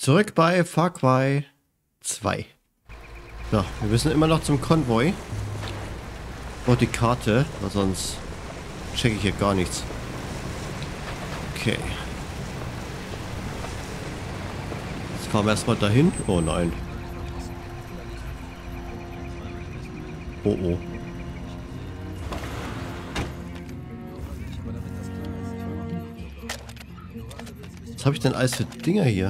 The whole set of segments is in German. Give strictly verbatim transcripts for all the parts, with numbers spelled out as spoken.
Zurück bei Far Cry zwei. Ja, wir müssen immer noch zum Konvoi. Und die Karte, weil sonst checke ich hier gar nichts. Okay. Jetzt fahren wir erstmal dahin. Oh nein. Oh oh. Was habe ich denn alles für Dinger hier?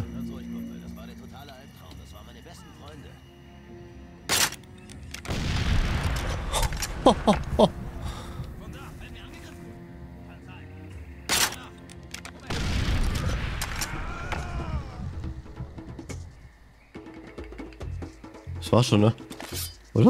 Das war's schon, ne? Oder?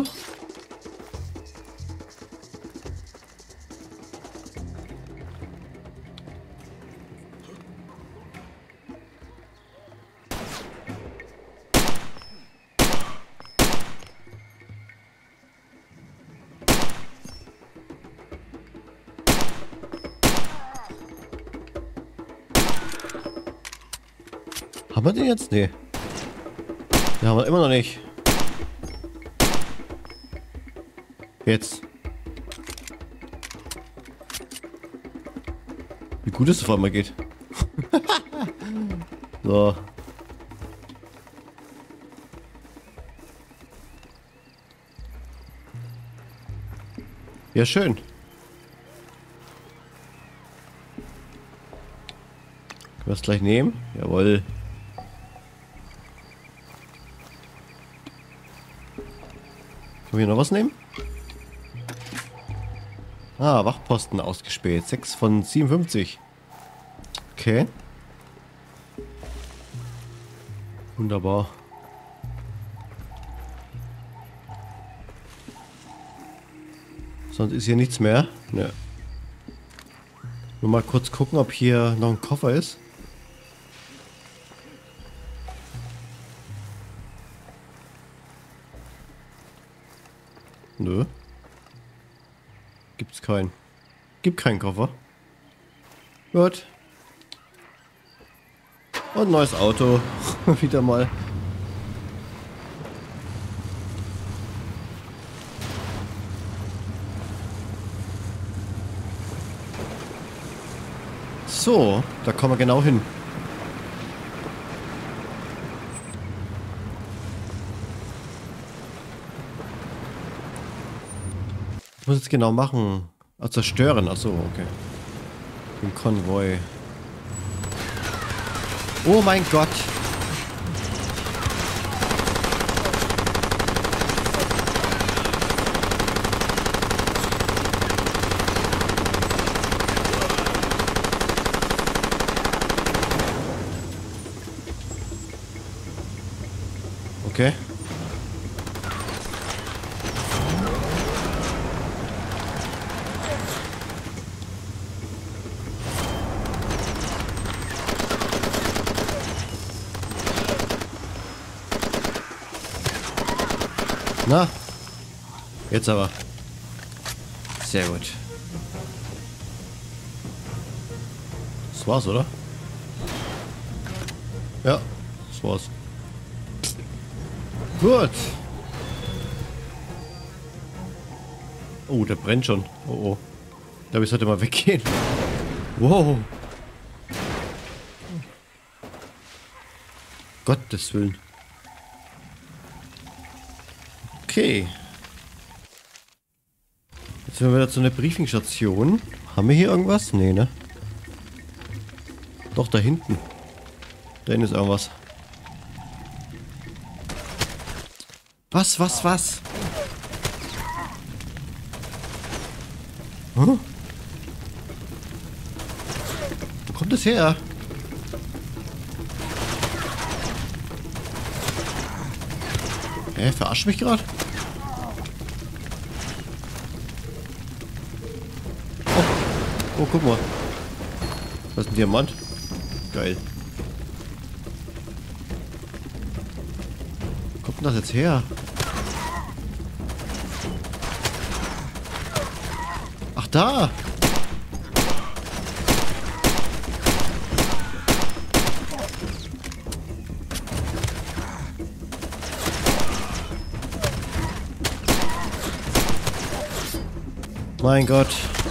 Haben wir den jetzt? Nee. Den haben wir immer noch nicht. Jetzt. Wie gut es auf einmal geht. So. Ja, schön. Können wir es gleich nehmen? Jawohl. Können wir hier noch was nehmen? Ah, Wachposten ausgespäht. sechs von siebenundfünfzig. Okay. Wunderbar. Sonst ist hier nichts mehr. Ne. Nur mal kurz gucken, ob hier noch ein Koffer ist. Nö. Gibt's keinen. Gibt keinen Koffer. Gut. Und neues Auto. Wieder mal. So, da kommen wir genau hin. Ich muss jetzt genau machen. Ah, zerstören. Achso, okay. Den Konvoi. Oh mein Gott. Okay. Na, jetzt aber. Sehr gut. Das war's, oder? Ja, das war's. Gut. Oh, der brennt schon. Oh, oh. Ich glaube, ich sollte mal weggehen. Wow. Gottes Willen. Okay. Jetzt sind wir wieder zu einer Briefingstation. Haben wir hier irgendwas? Nee, ne? Doch, da hinten. Da hinten ist irgendwas. Was, was, was? Hm? Wo kommt das her? Hä, verarscht mich gerade? Oh. Oh, guck mal. Das ist ein Diamant. Geil. Wo kommt denn das jetzt her? Ach, da! Mein Gott.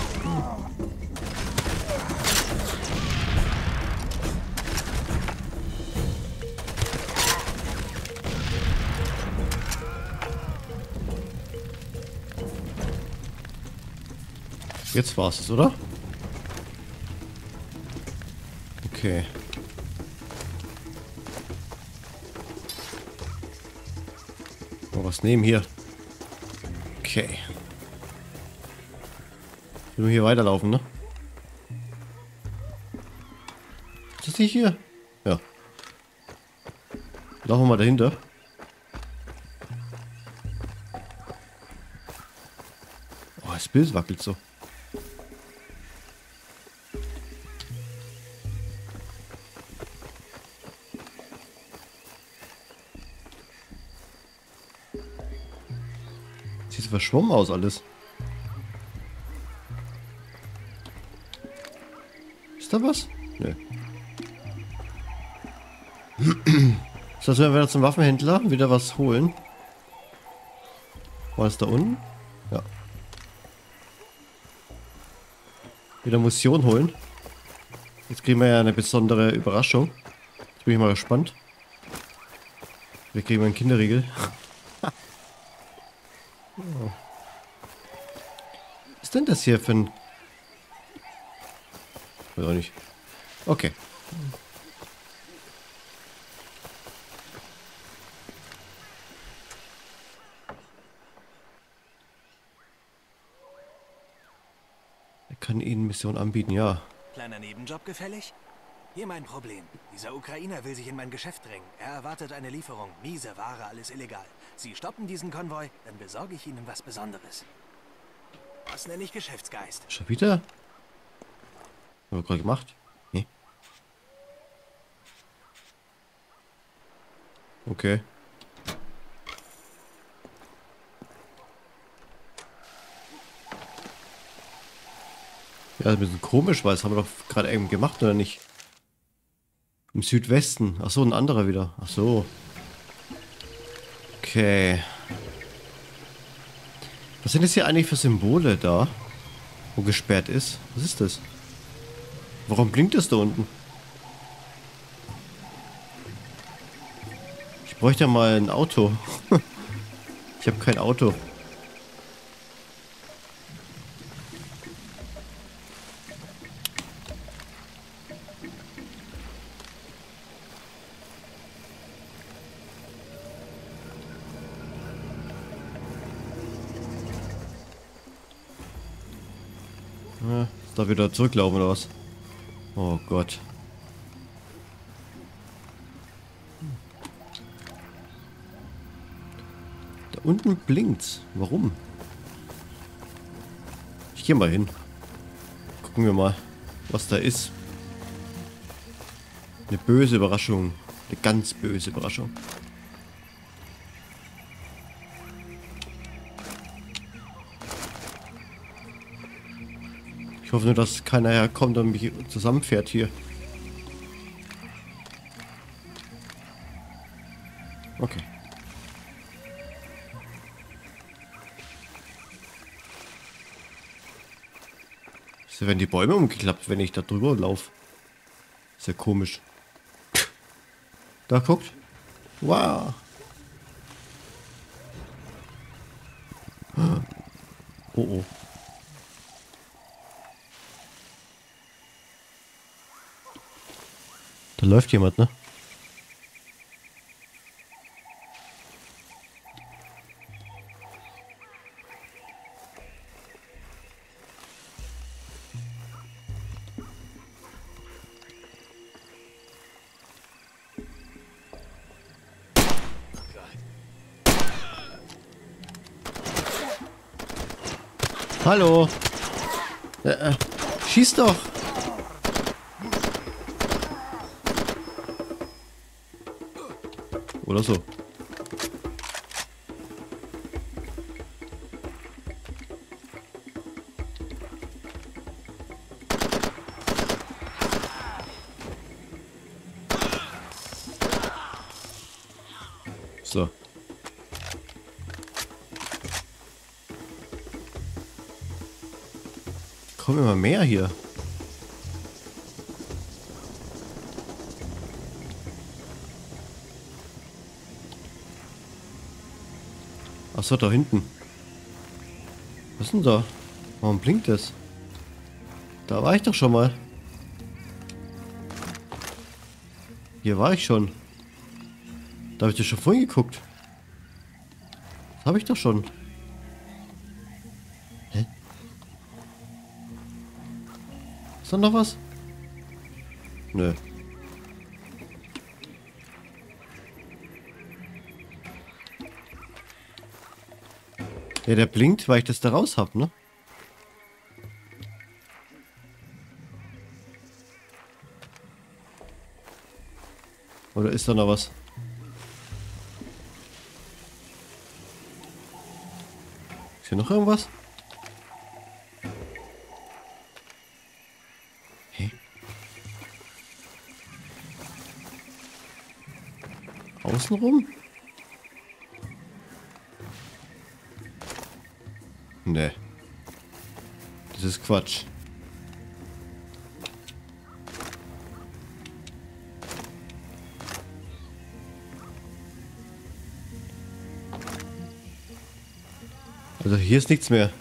Jetzt war's es, oder? Okay. Mal was nehmen hier. Okay. Nur hier weiterlaufen, ne? Ist das nicht hier? Ja. Laufen wir mal dahinter. Oh, das Bild wackelt so. Sieht so verschwommen aus alles. Ist da was? Nö. So, als wenn wir wieder zum Waffenhändler wieder was holen. War es da unten? Ja. Wieder Munition holen. Jetzt kriegen wir ja eine besondere Überraschung. Jetzt bin ich mal gespannt. Wir kriegen einen Kinderriegel. Oh. Was ist denn das hier für ein... Weiß auch nicht. Okay. Er kann Ihnen Mission anbieten, ja. Kleiner Nebenjob gefällig? Hier mein Problem. Dieser Ukrainer will sich in mein Geschäft drängen. Er erwartet eine Lieferung. Miese Ware, alles illegal. Sie stoppen diesen Konvoi, dann besorge ich Ihnen was Besonderes. Das nenne ich Geschäftsgeist. Schon wieder? Haben wir gerade gemacht? Nee. Okay. Ja, ein bisschen komisch, weil das haben wir doch gerade eben gemacht, oder nicht? Im Südwesten. Ach so, ein anderer wieder. Ach so. Okay. Was sind das hier eigentlich für Symbole da? Wo gesperrt ist? Was ist das? Warum blinkt das da unten? Ich bräuchte ja mal ein Auto. Ich habe kein Auto. Ja, da wieder zurücklaufen oder was? Oh Gott. Da unten blinkt's. Warum? Ich gehe mal hin. Gucken wir mal, was da ist. Eine böse Überraschung. Eine ganz böse Überraschung. Ich hoffe nur, dass keiner herkommt und mich zusammenfährt hier. Okay. So werden die Bäume umgeklappt, wenn ich da drüber laufe. Ist ja komisch. Da guckt. Wow. Oh oh. Da läuft jemand, ne? Hallo. Äh, äh, schieß doch. Oder so. So. Kommen immer mehr hier. Achso, da hinten. Was ist denn da? Warum blinkt das? Da war ich doch schon mal. Hier war ich schon. Da habe ich dir schon vorhin geguckt. Das habe ich doch schon. Hä? Ist da noch was? Nö. Ja, der blinkt, weil ich das da raus hab, ne? Oder ist da noch was? Ist hier noch irgendwas? Hä? Außenrum? Nee. Das ist Quatsch. Also hier ist nichts mehr.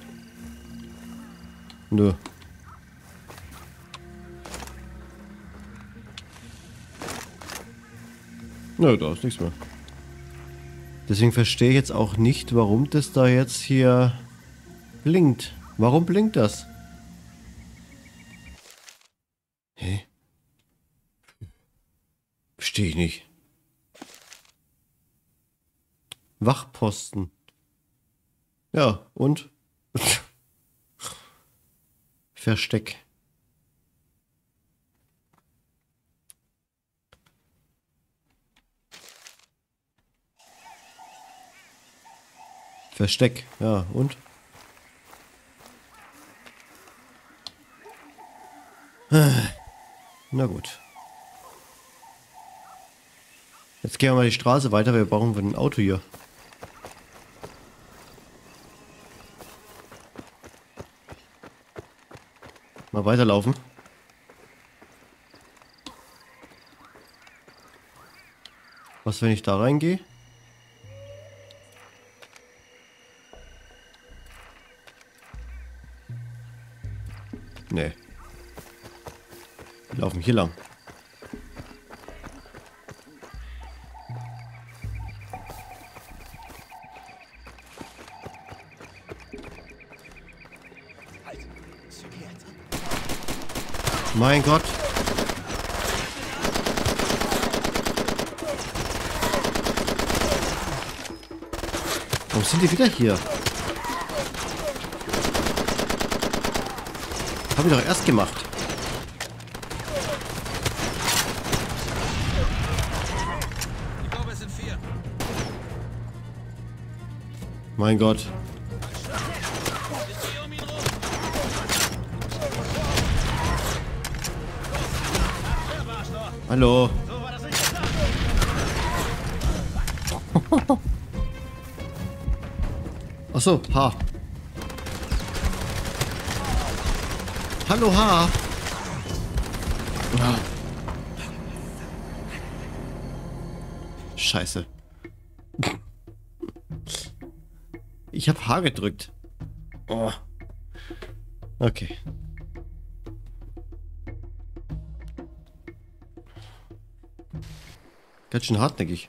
Nur. Nö, da ist nichts mehr. Deswegen verstehe ich jetzt auch nicht, warum das da jetzt hier blinkt. Warum blinkt das? Hä? Verstehe ich nicht. Wachposten. Ja, und? Versteck. Versteck, ja, und? Na gut. Jetzt gehen wir mal die Straße weiter, wir brauchen ein Auto hier. Mal weiterlaufen. Was, wenn ich da reingehe? Nee. Wir laufen hier lang. Mein Gott. Warum sind die wieder hier? Hab ich doch erst gemacht. Ich glaube, es sind vier. Mein Gott. Hallo. Ach so, H. Hallo, H. Ah. Scheiße. Ich habe H gedrückt. Oh. Okay. Ganz schön hartnäckig.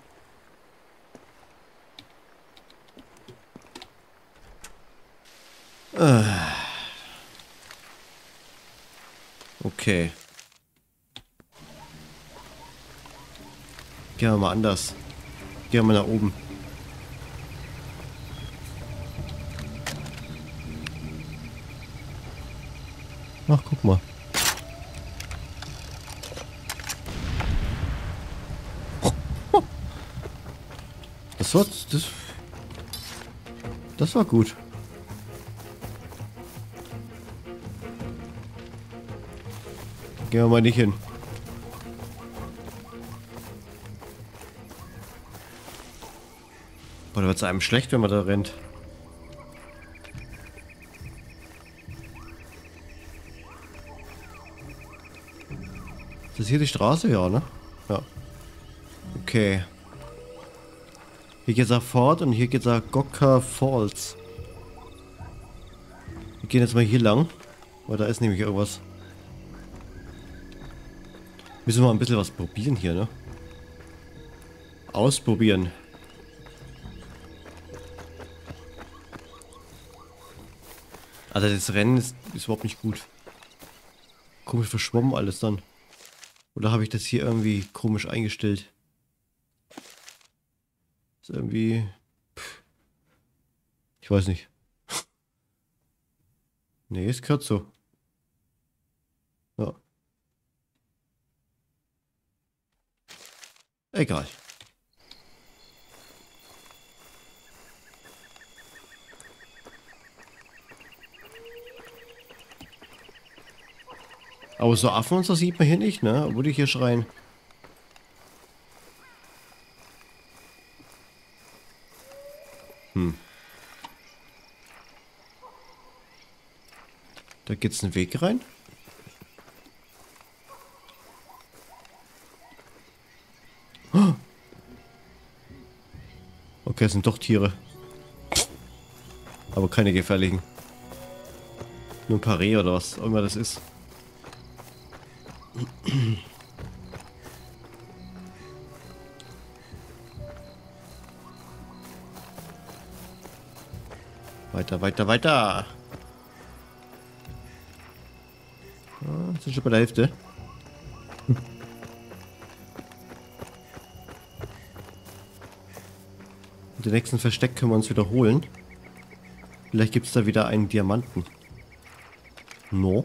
Äh. Okay. Gehen wir mal anders. Gehen wir mal nach oben. Ach, guck mal. Das war, das, das war gut. Gehen wir mal nicht hin. Boah, da wird es einem schlecht, wenn man da rennt. hier die Straße? Ja, ne? Ja. Okay. Hier geht's nach Fort und hier geht's nach Gokka Falls. Wir gehen jetzt mal hier lang. Weil da ist nämlich irgendwas. Müssen wir mal ein bisschen was probieren hier, ne? Ausprobieren. Also das Rennen ist, ist überhaupt nicht gut. Komisch verschwommen alles dann. Oder habe ich das hier irgendwie komisch eingestellt? Ist irgendwie... Pff. Ich weiß nicht. Nee, es gehört so. Ja. Egal. Aber so Affen und so sieht man hier nicht, ne? Würde ich hier schreien. Hm. Da geht's einen Weg rein. Okay, es sind doch Tiere. Aber keine gefährlichen. Nur ein paar Rehe oder was auch immer das ist. Weiter, weiter, weiter. Ah, sind schon bei der Hälfte. Und den nächsten Versteck können wir uns wiederholen. Vielleicht gibt es da wieder einen Diamanten. No.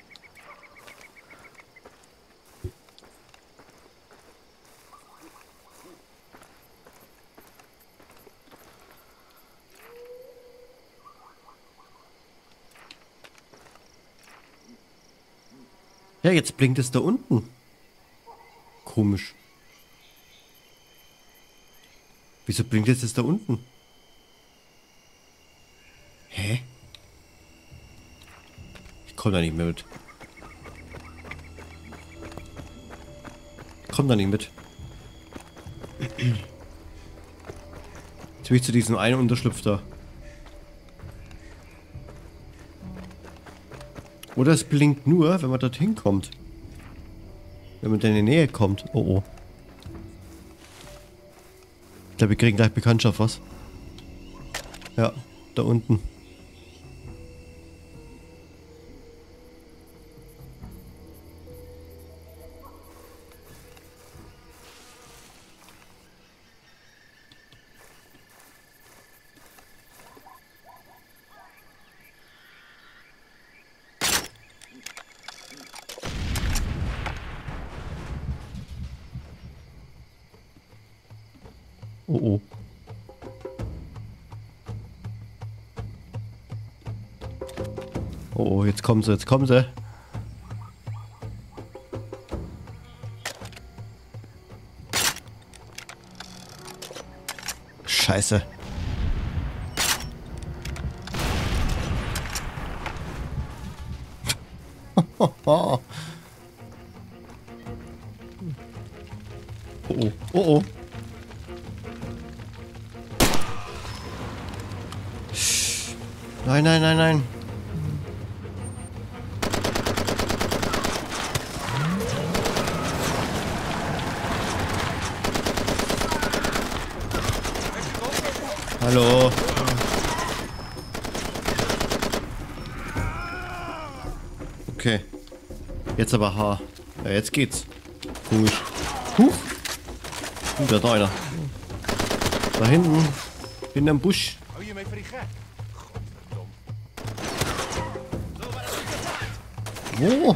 Ja, jetzt blinkt es da unten. Komisch. Wieso blinkt jetzt das da unten? Hä? Ich komme da nicht mehr mit. Ich komme da nicht mit. Jetzt will ich zu diesem einen Unterschlupf da. Oder es blinkt nur, wenn man dorthin kommt. Wenn man in die Nähe kommt. Oh oh. Ich glaube, wir kriegen gleich Bekanntschaft, was? Ja, da unten. Oh oh. Oh oh, jetzt kommen sie, jetzt kommen sie. Scheiße. Oh oh. Oh oh. Nein, nein, nein, nein. Hallo. Okay. Jetzt aber H. Ja, jetzt geht's. Komisch. Huch. Uh, da ist noch einer. Da hinten. Hinterm Busch. Wo?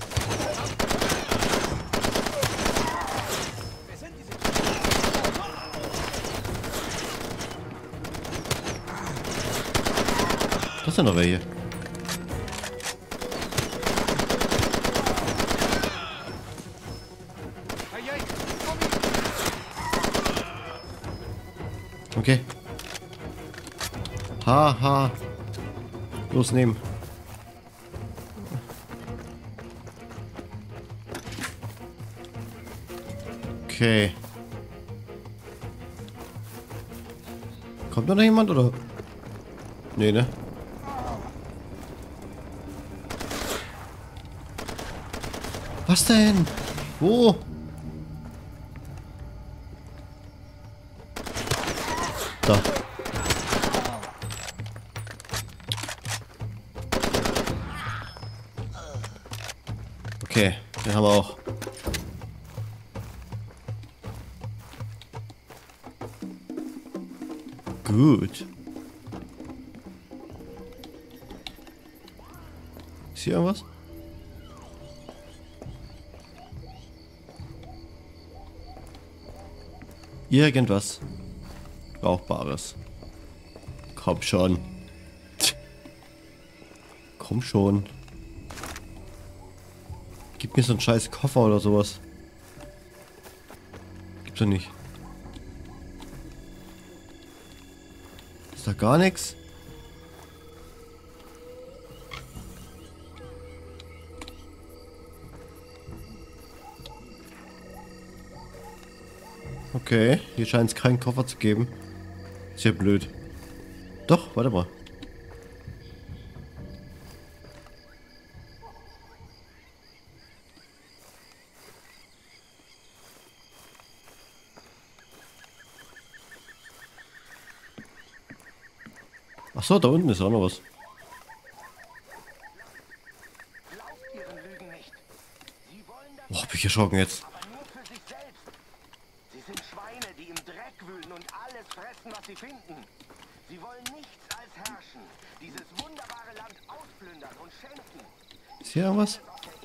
Das sind noch welche. Okay. Ha, ha. Losnehmen. Okay. Kommt da noch jemand, oder? Nee, ne? Was denn? Wo? Da. Okay, den haben wir auch. Gut. Ist hier irgendwas? Irgendwas Brauchbares. Komm schon. Komm schon. Gib mir so einen scheiß Koffer oder sowas. Gibt's doch nicht. Ist da gar nichts? Okay, hier scheint es keinen Koffer zu geben. Ist ja blöd. Doch, warte mal. Ach so, da unten ist auch noch was. Boah, bin ich erschrocken jetzt. Sie finden. Sie wollen nichts als herrschen. Dieses wunderbare Land ausplündern und schenken. Ist hier irgendwas?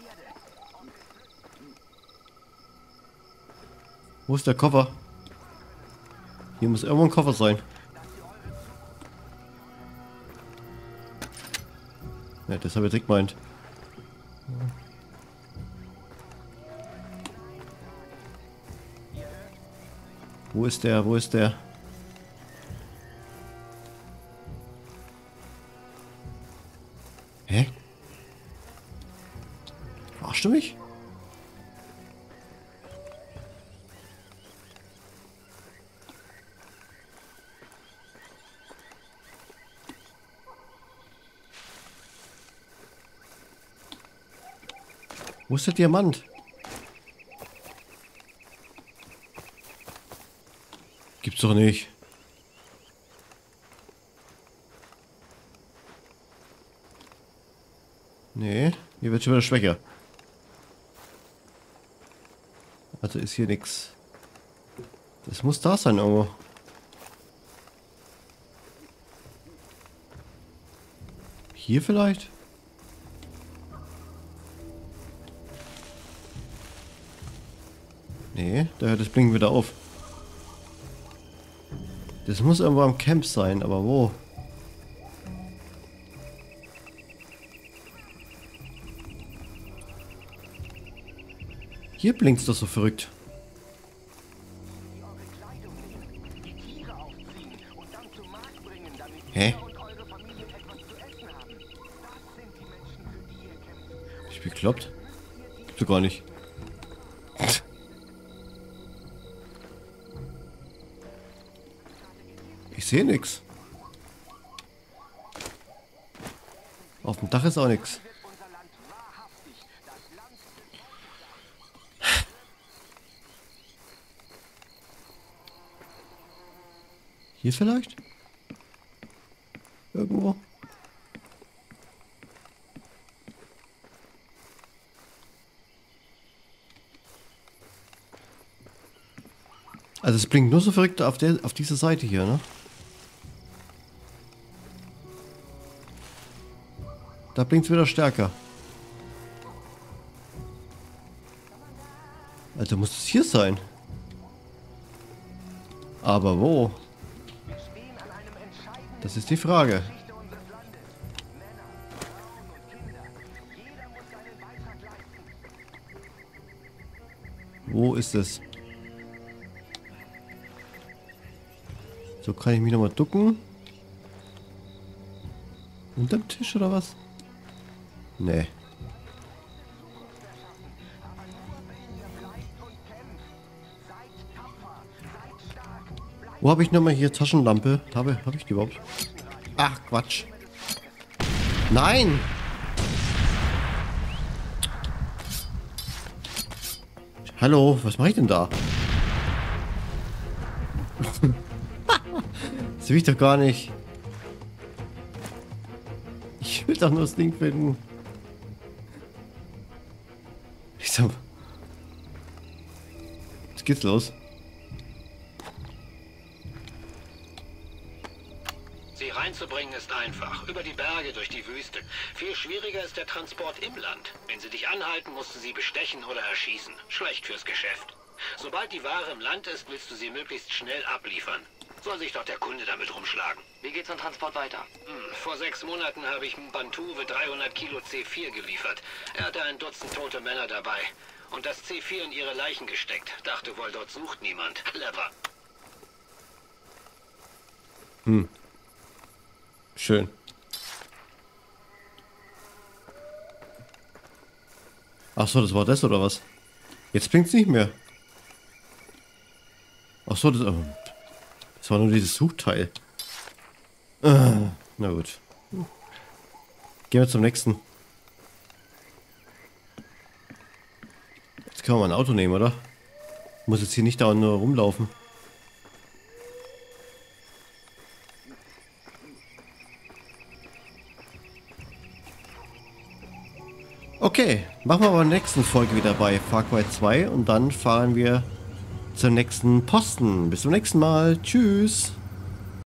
Wo ist der Koffer? Hier muss irgendwo ein Koffer sein. Ja, das habe ich direkt gemeint. Wo ist der? Wo ist der? Hä? Verarschst du mich? Wo ist der Diamant? Gibt's doch nicht. Nee, hier wird schon wieder schwächer. Also ist hier nichts. Das muss da sein irgendwo. Hier vielleicht? Nee, da hört das Blinken wieder auf. Das muss irgendwo am Camp sein, aber wo? Hier blinkt's doch so verrückt. Hä? Ich bin bekloppt? Gibt's doch gar nicht. Ich sehe nichts. Auf dem Dach ist auch nichts. Hier vielleicht? Irgendwo? Also es blinkt nur so verrückt auf der auf dieser Seite hier, ne? Da blinkt es wieder stärker. Also muss es hier sein. Aber wo? Das ist die Frage. Wo ist es? So, kann ich mich nochmal ducken? Unterm Tisch oder was? Nee. Wo habe ich nochmal hier Taschenlampe? Habe, habe ich die überhaupt? Ach, Quatsch. Nein! Hallo, was mache ich denn da? Das will ich doch gar nicht. Ich will doch nur das Ding finden. Ich sag, was geht's los? Sie reinzubringen ist einfach. Über die Berge, durch die Wüste. Viel schwieriger ist der Transport im Land. Wenn sie dich anhalten, musst du sie bestechen oder erschießen. Schlecht fürs Geschäft. Sobald die Ware im Land ist, willst du sie möglichst schnell abliefern. Soll sich doch der Kunde damit rumschlagen. Wie geht's im Transport weiter? Hm, vor sechs Monaten habe ich Bantuwe dreihundert Kilo C vier geliefert. Er hatte ein Dutzend tote Männer dabei. Und das C vier in ihre Leichen gesteckt. Dachte wohl, dort sucht niemand. Clever. Hm. Schön. Ach so, das war das oder was? Jetzt blinkt's nicht mehr. Ach so, das, das war nur dieses Suchteil. Ah, na gut. Gehen wir zum nächsten. Jetzt können wir mal ein Auto nehmen, oder? Muss jetzt hier nicht da nur rumlaufen. Okay, machen wir aber in der nächsten Folge wieder bei Far Cry zwei und dann fahren wir zum nächsten Posten. Bis zum nächsten Mal. Tschüss.